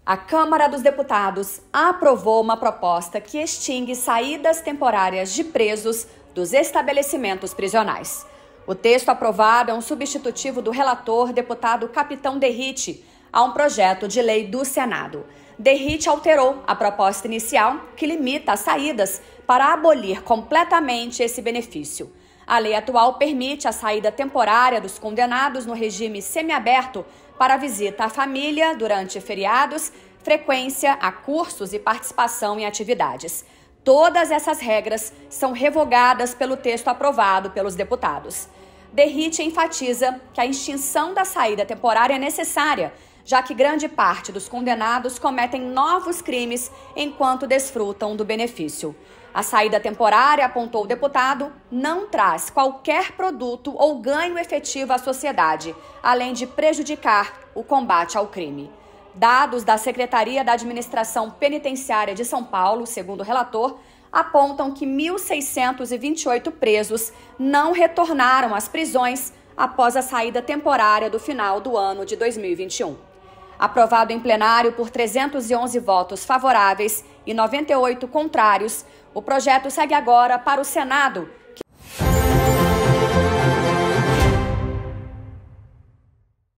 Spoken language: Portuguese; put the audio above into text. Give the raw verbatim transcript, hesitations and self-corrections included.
A Câmara dos Deputados aprovou uma proposta que extingue saídas temporárias de presos dos estabelecimentos prisionais. O texto aprovado é um substitutivo do relator, deputado Capitão Derrite, a um projeto de lei do Senado. Derrite alterou a proposta inicial, que limita as saídas para abolir completamente esse benefício. A lei atual permite a saída temporária dos condenados no regime semiaberto para visita à família durante feriados, frequência a cursos e participação em atividades. Todas essas regras são revogadas pelo texto aprovado pelos deputados. Derrite enfatiza que a extinção da saída temporária é necessária, já que grande parte dos condenados cometem novos crimes enquanto desfrutam do benefício. A saída temporária, apontou o deputado, não traz qualquer produto ou ganho efetivo à sociedade, além de prejudicar o combate ao crime. Dados da Secretaria da Administração Penitenciária de São Paulo, segundo o relator, apontam que mil seiscentos e vinte e oito presos não retornaram às prisões após a saída temporária do final do ano de dois mil e vinte e um. Aprovado em plenário por trezentos e onze votos favoráveis e noventa e oito contrários, o projeto segue agora para o Senado,